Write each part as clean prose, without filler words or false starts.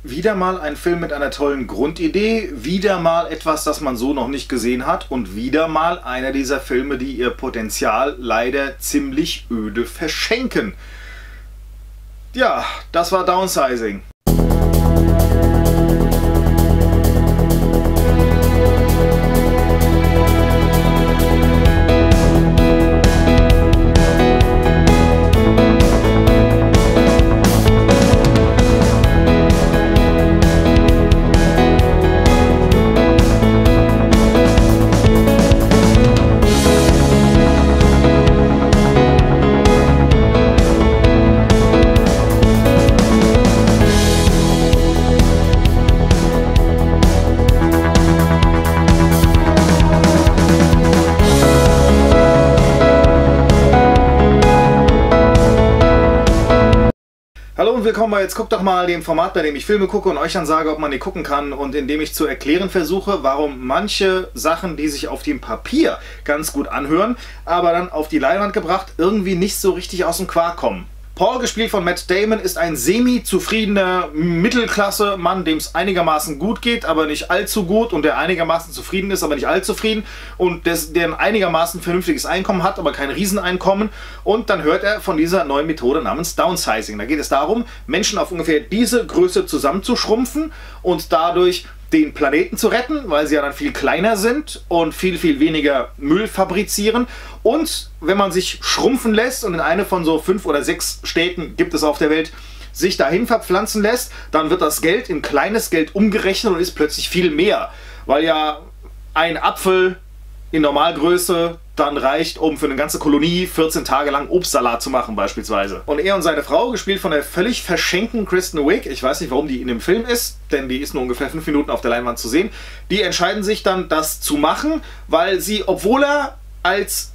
Wieder mal ein Film mit einer tollen Grundidee, wieder mal etwas, das man so noch nicht gesehen hat und wieder mal einer dieser Filme, die ihr Potenzial leider ziemlich öde verschenken. Ja, das war Downsizing. Hallo und willkommen bei Jetzt guckt doch mal, dem Format, bei dem ich Filme gucke und euch dann sage, ob man die gucken kann, und in dem ich zu erklären versuche, warum manche Sachen, die sich auf dem Papier ganz gut anhören, aber dann auf die Leinwand gebracht, irgendwie nicht so richtig aus dem Quark kommen. Paul, gespielt von Matt Damon, ist ein semi-zufriedener Mittelklasse-Mann, dem es einigermaßen gut geht, aber nicht allzu gut, und der einigermaßen zufrieden ist, aber nicht allzu zufrieden, und der ein einigermaßen vernünftiges Einkommen hat, aber kein Rieseneinkommen. Und dann hört er von dieser neuen Methode namens Downsizing. Da geht es darum, Menschen auf ungefähr diese Größe zusammenzuschrumpfen und dadurch den Planeten zu retten, weil sie ja dann viel kleiner sind und viel, viel weniger Müll fabrizieren. Und wenn man sich schrumpfen lässt und in eine von so 5 oder 6 Städten gibt es auf der Welt, sich dahin verpflanzen lässt, dann wird das Geld in kleines Geld umgerechnet und ist plötzlich viel mehr. Weil ja ein Apfel in Normalgröße dann reicht, um für eine ganze Kolonie 14 Tage lang Obstsalat zu machen beispielsweise. Und er und seine Frau, gespielt von der völlig verschenkten Kristen Wiig, ich weiß nicht, warum die in dem Film ist, denn die ist nur ungefähr 5 Minuten auf der Leinwand zu sehen, die entscheiden sich dann, das zu machen, weil sie, obwohl er als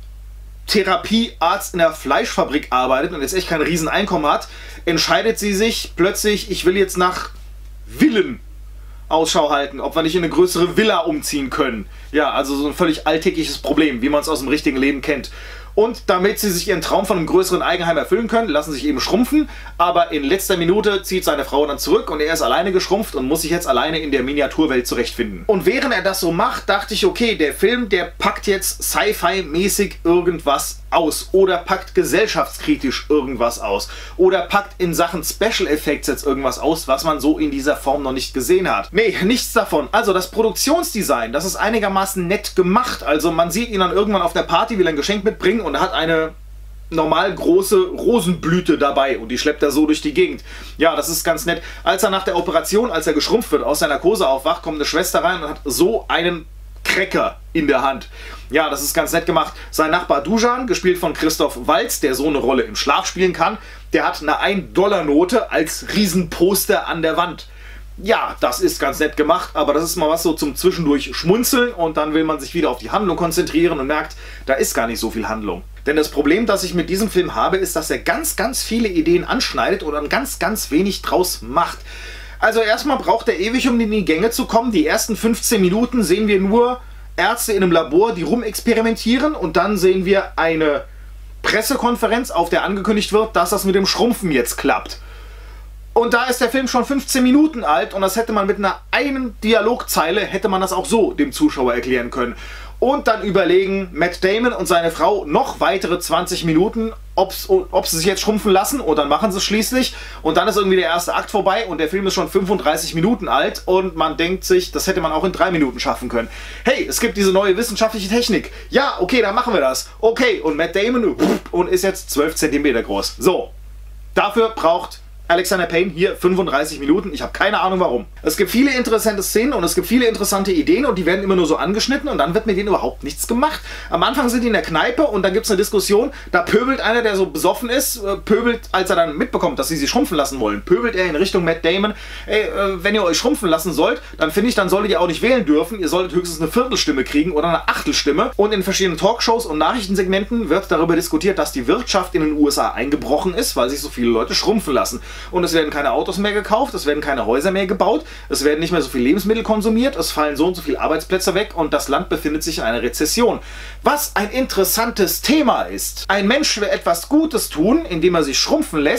Therapiearzt in der Fleischfabrik arbeitet und jetzt echt kein Rieseneinkommen hat, entscheidet sie sich plötzlich, ich will jetzt nach Villen Ausschau halten, ob wir nicht in eine größere Villa umziehen können. Ja, also so ein völlig alltägliches Problem, wie man es aus dem richtigen Leben kennt. Und damit sie sich ihren Traum von einem größeren Eigenheim erfüllen können, lassen sich eben schrumpfen, aber in letzter Minute zieht seine Frau dann zurück und er ist alleine geschrumpft und muss sich jetzt alleine in der Miniaturwelt zurechtfinden. Und während er das so macht, dachte ich, okay, der Film, der packt jetzt Sci-Fi-mäßig irgendwas aus oder packt gesellschaftskritisch irgendwas aus oder packt in Sachen Special Effects jetzt irgendwas aus, was man so in dieser Form noch nicht gesehen hat. Nee, nichts davon. Also das Produktionsdesign, das ist einigermaßen nett gemacht. Also man sieht ihn dann irgendwann auf der Party, will ein Geschenk mitbringen und hat eine normal große Rosenblüte dabei und die schleppt er so durch die Gegend. Ja, das ist ganz nett. Als er nach der Operation, als er geschrumpft wird, aus seiner Narkose aufwacht, kommt eine Schwester rein und hat so einen Cracker in der Hand. Ja, das ist ganz nett gemacht. Sein Nachbar Dujan, gespielt von Christoph Waltz, der so eine Rolle im Schlaf spielen kann, der hat eine 1-Dollar-Note als Riesenposter an der Wand. Ja, das ist ganz nett gemacht, aber das ist mal was so zum zwischendurch schmunzeln und dann will man sich wieder auf die Handlung konzentrieren und merkt, da ist gar nicht so viel Handlung. Denn das Problem, das ich mit diesem Film habe, ist, dass er ganz, ganz viele Ideen anschneidet und dann ganz, ganz wenig draus macht. Also erstmal braucht er ewig, um in die Gänge zu kommen. Die ersten 15 Minuten sehen wir nur Ärzte in einem Labor, die rumexperimentieren, und dann sehen wir eine Pressekonferenz, auf der angekündigt wird, dass das mit dem Schrumpfen jetzt klappt. Und da ist der Film schon 15 Minuten alt und das hätte man mit einer Dialogzeile, hätte man das auch so dem Zuschauer erklären können. Und dann überlegen Matt Damon und seine Frau noch weitere 20 Minuten, ob sie sich jetzt schrumpfen lassen, und dann machen sie es schließlich. Und dann ist irgendwie der erste Akt vorbei und der Film ist schon 35 Minuten alt und man denkt sich, das hätte man auch in 3 Minuten schaffen können. Hey, es gibt diese neue wissenschaftliche Technik. Ja, okay, dann machen wir das. Okay, und Matt Damon und ist jetzt 12 cm groß. So, dafür braucht Alexander Payne hier 35 Minuten. Ich habe keine Ahnung warum. Es gibt viele interessante Szenen und es gibt viele interessante Ideen und die werden immer nur so angeschnitten und dann wird mit denen überhaupt nichts gemacht. Am Anfang sind die in der Kneipe und dann gibt es eine Diskussion. Da pöbelt einer, der so besoffen ist, als er dann mitbekommt, dass sie sich schrumpfen lassen wollen, pöbelt er in Richtung Matt Damon. Ey, wenn ihr euch schrumpfen lassen sollt, dann finde ich, dann solltet ihr auch nicht wählen dürfen. Ihr solltet höchstens eine Viertelstimme kriegen oder eine Achtelstimme. Und in verschiedenen Talkshows und Nachrichtensegmenten wird darüber diskutiert, dass die Wirtschaft in den USA eingebrochen ist, weil sich so viele Leute schrumpfen lassen. Und es werden keine Autos mehr gekauft, es werden keine Häuser mehr gebaut, es werden nicht mehr so viel Lebensmittel konsumiert, es fallen so und so viele Arbeitsplätze weg und das Land befindet sich in einer Rezession. Was ein interessantes Thema ist. Ein Mensch will etwas Gutes tun, indem er sich schrumpfen lässt,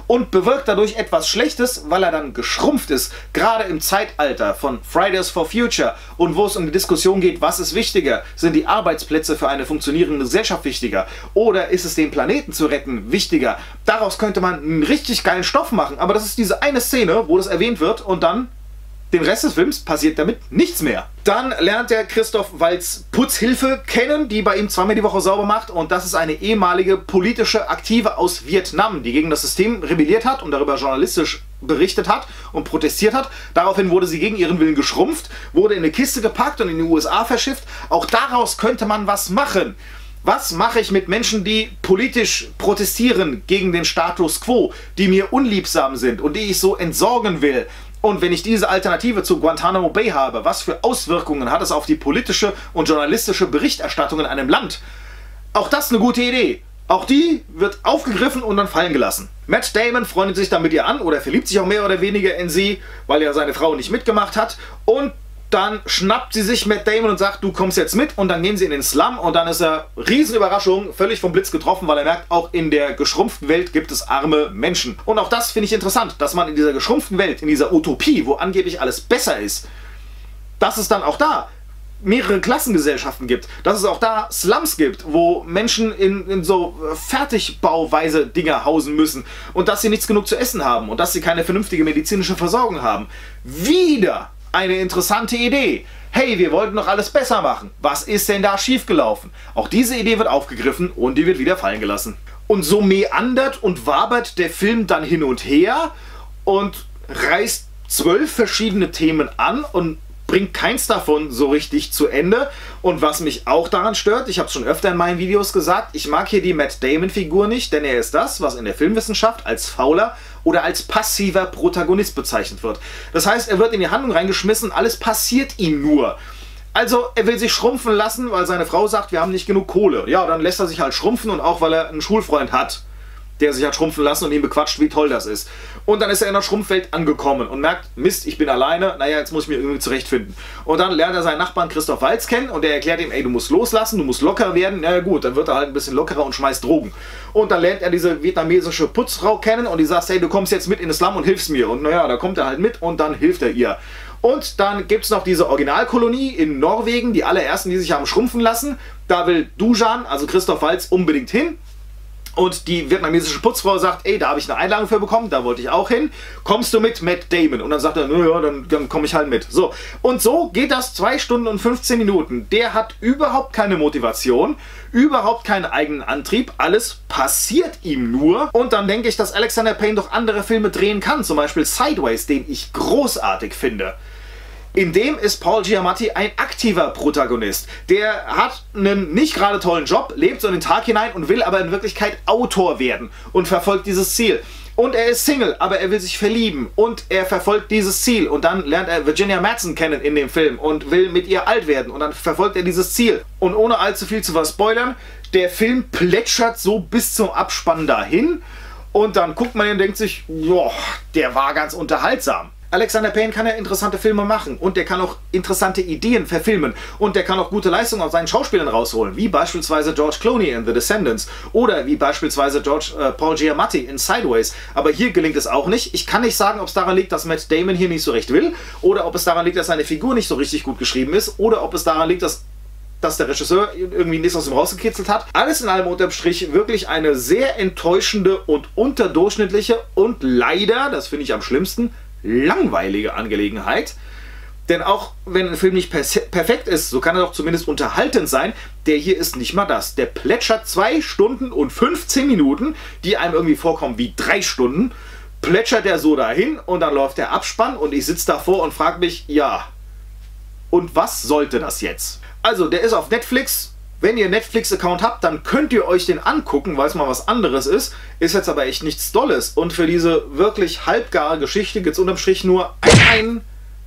und bewirkt dadurch etwas Schlechtes, weil er dann geschrumpft ist, gerade im Zeitalter von Fridays for Future und wo es um die Diskussion geht, was ist wichtiger? Sind die Arbeitsplätze für eine funktionierende Gesellschaft wichtiger? Oder ist es den Planeten zu retten wichtiger? Daraus könnte man einen richtig geilen Stoff machen, aber das ist diese eine Szene, wo das erwähnt wird und dann den Rest des Films passiert damit nichts mehr. Dann lernt der Christoph Waltz Putzhilfe kennen, die bei ihm zweimal die Woche sauber macht. Und das ist eine ehemalige politische Aktive aus Vietnam, die gegen das System rebelliert hat und darüber journalistisch berichtet hat und protestiert hat. Daraufhin wurde sie gegen ihren Willen geschrumpft, wurde in eine Kiste gepackt und in die USA verschifft. Auch daraus könnte man was machen. Was mache ich mit Menschen, die politisch protestieren gegen den Status quo, die mir unliebsam sind und die ich so entsorgen will? Und wenn ich diese Alternative zu Guantanamo Bay habe, was für Auswirkungen hat es auf die politische und journalistische Berichterstattung in einem Land? Auch das eine gute Idee. Auch die wird aufgegriffen und dann fallen gelassen. Matt Damon freundet sich dann mit ihr an oder verliebt sich auch mehr oder weniger in sie, weil ja seine Frau nicht mitgemacht hat. Und dann schnappt sie sich Matt Damon und sagt, du kommst jetzt mit, und dann gehen sie in den Slum und dann ist er, Riesenüberraschung, völlig vom Blitz getroffen, weil er merkt, auch in der geschrumpften Welt gibt es arme Menschen. Und auch das finde ich interessant, dass man in dieser geschrumpften Welt, in dieser Utopie, wo angeblich alles besser ist, dass es dann auch da mehrere Klassengesellschaften gibt, dass es auch da Slums gibt, wo Menschen in so Fertigbauweise Dinger hausen müssen und dass sie nichts genug zu essen haben und dass sie keine vernünftige medizinische Versorgung haben. Wieder eine interessante Idee. Hey, wir wollten doch alles besser machen. Was ist denn da schiefgelaufen? Auch diese Idee wird aufgegriffen und die wird wieder fallen gelassen. Und so meandert und wabert der Film dann hin und her und reißt 12 verschiedene Themen an und bringt keins davon so richtig zu Ende. Und was mich auch daran stört, ich habe es schon öfter in meinen Videos gesagt, ich mag hier die Matt Damon-Figur nicht, denn er ist das, was in der Filmwissenschaft als fauler oder als passiver Protagonist bezeichnet wird. Das heißt, er wird in die Handlung reingeschmissen, alles passiert ihm nur. Also, er will sich schrumpfen lassen, weil seine Frau sagt, wir haben nicht genug Kohle. Ja, dann lässt er sich halt schrumpfen, und auch weil er einen Schulfreund hat, der sich hat schrumpfen lassen und ihn bequatscht, wie toll das ist. Und dann ist er in der Schrumpfwelt angekommen und merkt, Mist, ich bin alleine, naja, jetzt muss ich mich irgendwie zurechtfinden. Und dann lernt er seinen Nachbarn Christoph Waltz kennen und der erklärt ihm, ey, du musst loslassen, du musst locker werden. Na ja, gut, dann wird er halt ein bisschen lockerer und schmeißt Drogen. Und dann lernt er diese vietnamesische Putzfrau kennen und die sagt, hey, du kommst jetzt mit in das Slum und hilfst mir. Und naja, da kommt er halt mit und dann hilft er ihr. Und dann gibt es noch diese Originalkolonie in Norwegen, die allerersten, die sich haben schrumpfen lassen. Da will Dujan, also Christoph Waltz, unbedingt hin. Und die vietnamesische Putzfrau sagt, ey, da habe ich eine Einladung für bekommen, da wollte ich auch hin. Kommst du mit, Matt Damon? Und dann sagt er, naja, dann komme ich halt mit. So. Und so geht das 2 Stunden und 15 Minuten. Der hat überhaupt keine Motivation, überhaupt keinen eigenen Antrieb. Alles passiert ihm nur. Und dann denke ich, dass Alexander Payne doch andere Filme drehen kann. Zum Beispiel Sideways, den ich großartig finde. In dem ist Paul Giamatti ein aktiver Protagonist. Der hat einen nicht gerade tollen Job, lebt so in den Tag hinein und will aber in Wirklichkeit Autor werden und verfolgt dieses Ziel. Und er ist Single, aber er will sich verlieben und er verfolgt dieses Ziel. Und dann lernt er Virginia Madsen kennen in dem Film und will mit ihr alt werden. Und dann verfolgt er dieses Ziel. Und ohne allzu viel zu verspoilern, der Film plätschert so bis zum Abspann dahin. Und dann guckt man ihn und denkt sich, joa, der war ganz unterhaltsam. Alexander Payne kann ja interessante Filme machen und der kann auch interessante Ideen verfilmen und der kann auch gute Leistungen aus seinen Schauspielern rausholen, wie beispielsweise George Clooney in The Descendants oder wie beispielsweise Paul Giamatti in Sideways. Aber hier gelingt es auch nicht. Ich kann nicht sagen, ob es daran liegt, dass Matt Damon hier nicht so recht will oder ob es daran liegt, dass seine Figur nicht so richtig gut geschrieben ist oder ob es daran liegt, dass der Regisseur irgendwie nichts aus ihm rausgekitzelt hat. Alles in allem unterm Strich wirklich eine sehr enttäuschende und unterdurchschnittliche und leider, das finde ich am schlimmsten, langweilige Angelegenheit. Denn auch wenn ein Film nicht perfekt ist, so kann er doch zumindest unterhaltend sein. Der hier ist nicht mal das. Der plätschert 2 Stunden und 15 Minuten, die einem irgendwie vorkommen wie 3 Stunden. Plätschert er so dahin und dann läuft der Abspann und ich sitze davor und frage mich, ja, und was sollte das jetzt? Also, der ist auf Netflix. Wenn ihr einen Netflix-Account habt, dann könnt ihr euch den angucken, weil es mal was anderes ist. Ist jetzt aber echt nichts Dolles. Und für diese wirklich halbgare Geschichte gibt es unterm Strich nur 1,5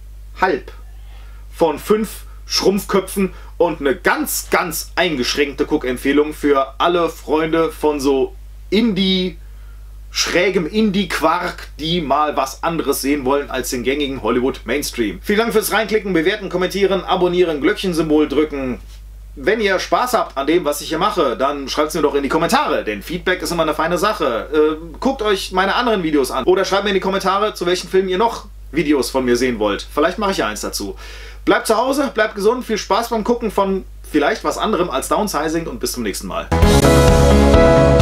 von 5 Schrumpfköpfen und eine ganz, ganz eingeschränkte Guckempfehlung für alle Freunde von so schrägem Indie-Quark, die mal was anderes sehen wollen als den gängigen Hollywood-Mainstream. Vielen Dank fürs Reinklicken, bewerten, kommentieren, abonnieren, Glöckchensymbol drücken. Wenn ihr Spaß habt an dem, was ich hier mache, dann schreibt es mir doch in die Kommentare, denn Feedback ist immer eine feine Sache. Guckt euch meine anderen Videos an oder schreibt mir in die Kommentare, zu welchen Filmen ihr noch Videos von mir sehen wollt. Vielleicht mache ich ja eins dazu. Bleibt zu Hause, bleibt gesund, viel Spaß beim Gucken von vielleicht was anderem als Downsizing und bis zum nächsten Mal.